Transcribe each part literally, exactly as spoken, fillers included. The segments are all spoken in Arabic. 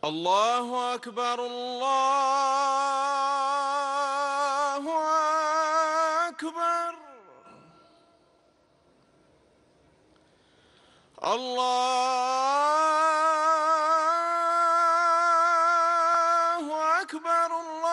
الله أكبر الله أكبر الله أكبر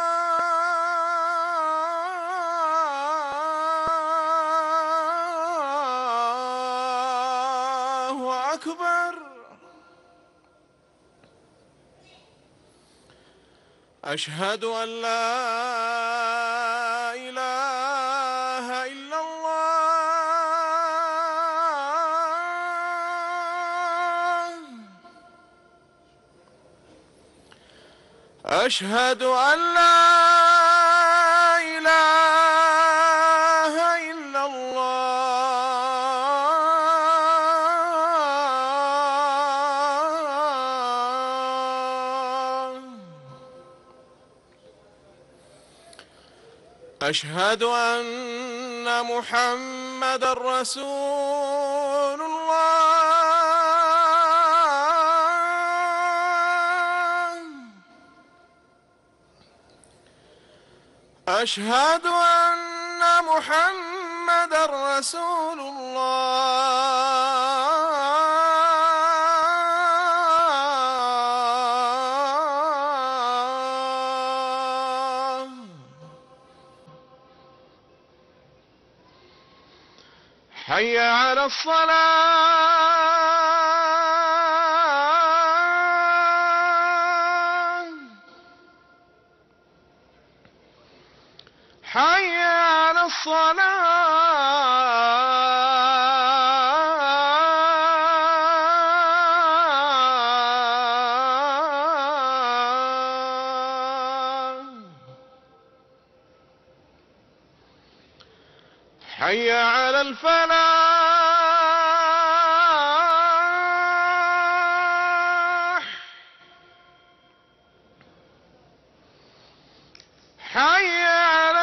الله أكبر. أشهد أن لا إله إلا الله. أشهد أن لا إله إلا الله. أشهد أن محمدًا رسول الله. أشهد أن محمدًا رسول الله. حي على الصلاة. حي على الصلاة. حي على الفلاح. حي على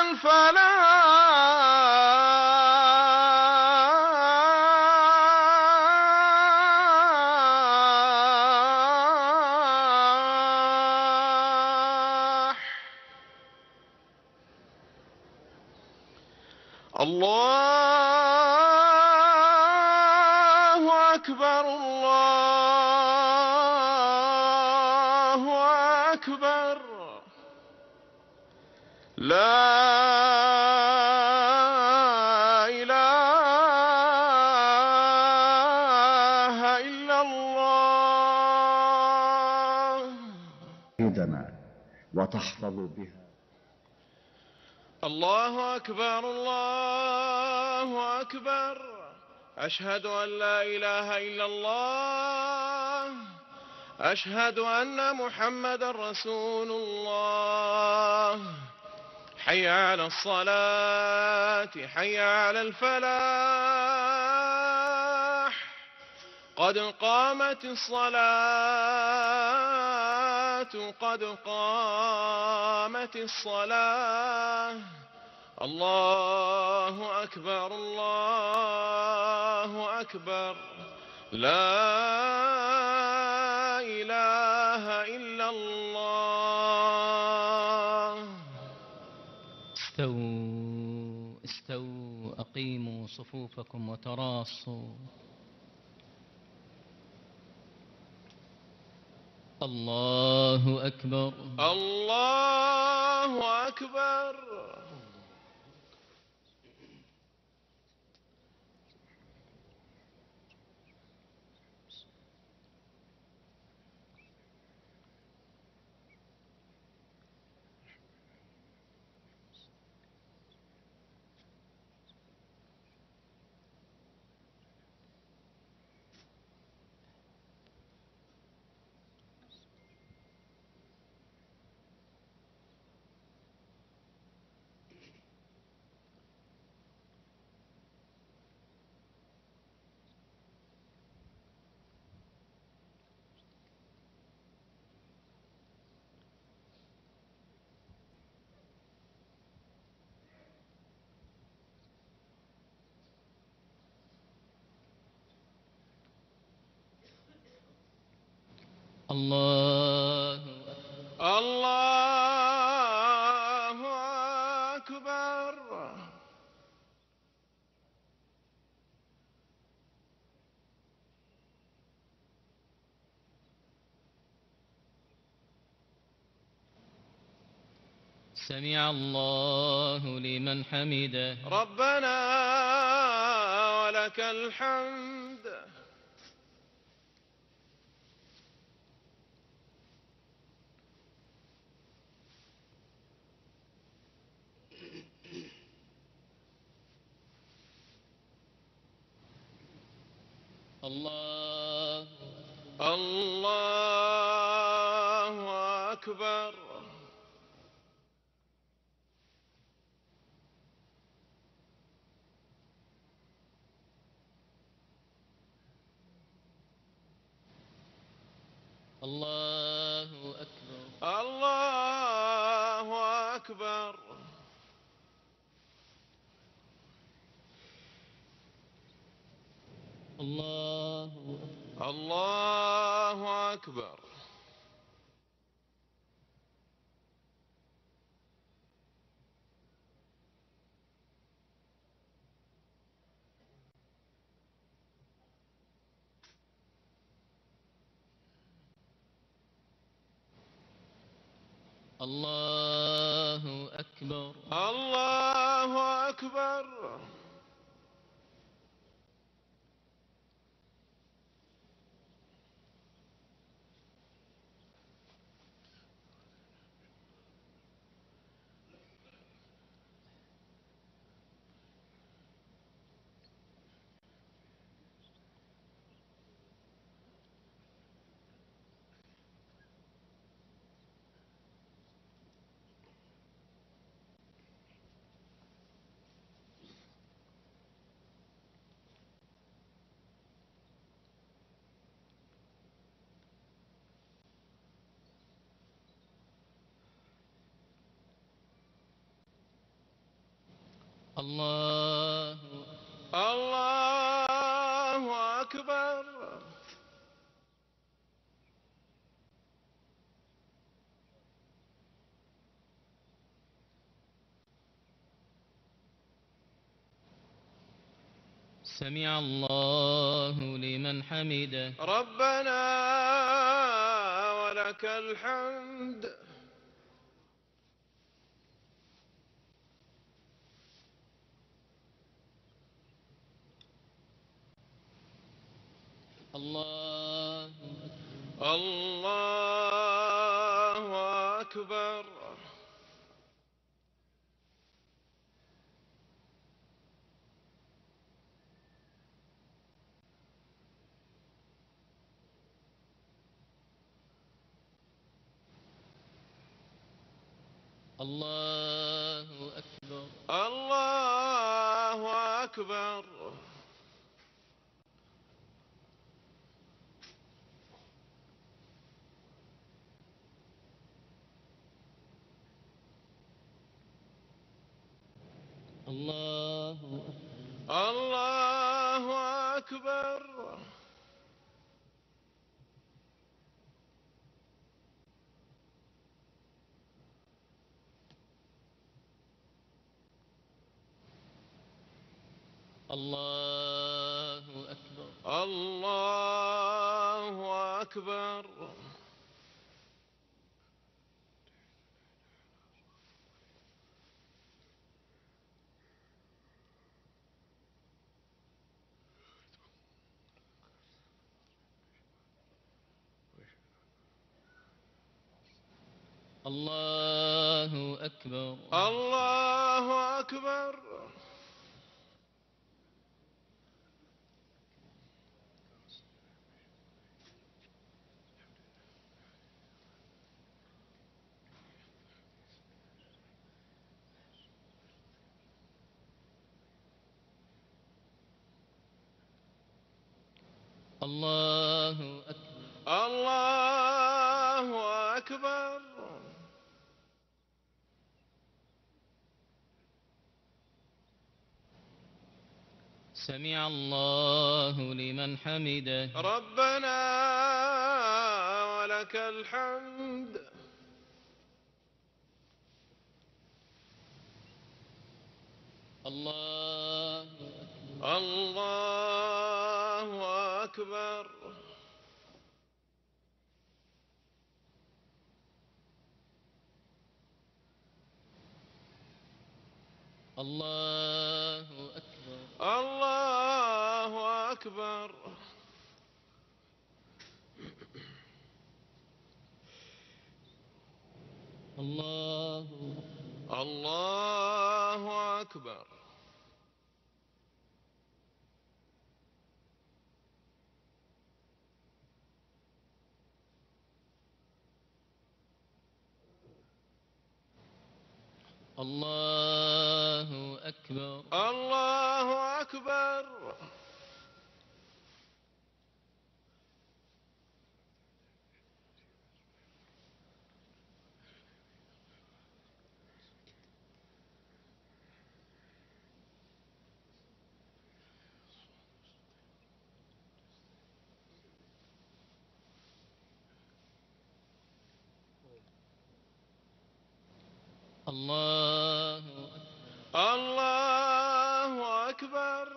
الفلاح. الله أكبر الله أكبر. لا إله إلا الله. وتحفظ بها. الله أكبر الله أكبر. أشهد أن لا إله إلا الله. أشهد أن محمدًا رسول الله. حي على الصلاة. حي على الفلاح. قد قامت الصلاة. قد قامت الصلاة. الله أكبر الله أكبر. لا إله إلا الله. استووا استووا أقيموا صفوفكم وتراصوا. الله أكبر الله أكبر. الله سمع الله لمن حمده. ربنا ولك الحمد. الله الله أكبر. الله أكبر. الله أكبر. الله الله أكبر. الله أكبر. الله أكبر. الله الله أكبر. سمع الله لمن حمده. ربنا ولك الحمد. الله الله أكبر. الله أكبر. الله أكبر. الله الله أكبر. الله أكبر. الله أكبر. الله أكبر. الله أكبر. الله أكبر. الله أكبر. سمع الله لمن حمده. ربنا ولك الحمد. الله الله أكبر. الله أكبر. الله أكبر. الله الله أكبر. الله أكبر. الله أكبر. الله الله أكبر.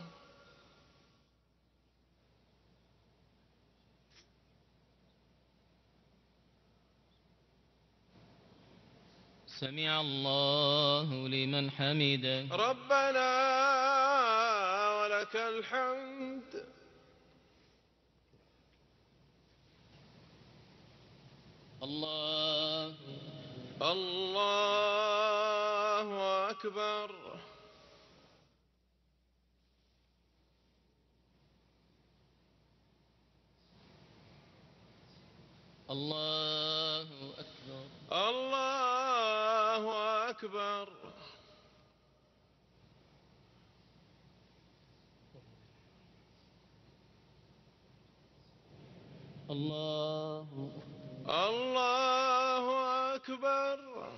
سمع الله لمن حمده. ربنا ولك الحمد. الله الله أكبر. الله أكبر. الله أكبر. الله الله أكبر.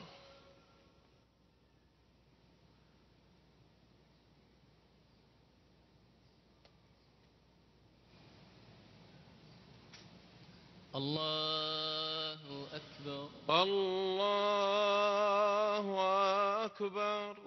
الله أكبر. الله أكبر.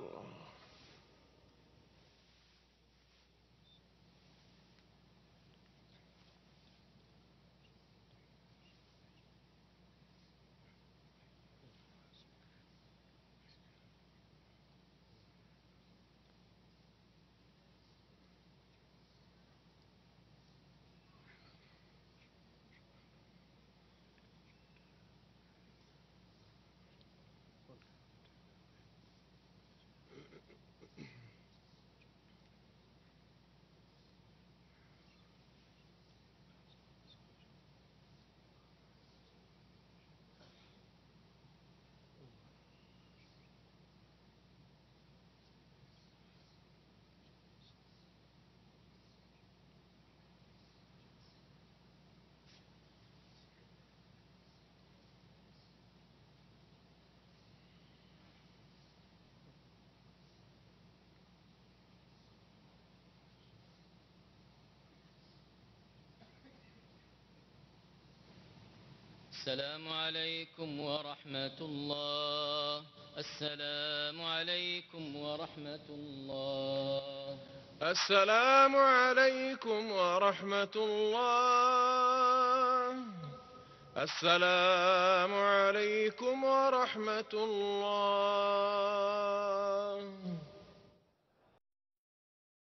السلام عليكم ورحمة الله. السلام عليكم ورحمة الله. السلام عليكم ورحمة الله. السلام عليكم ورحمة الله.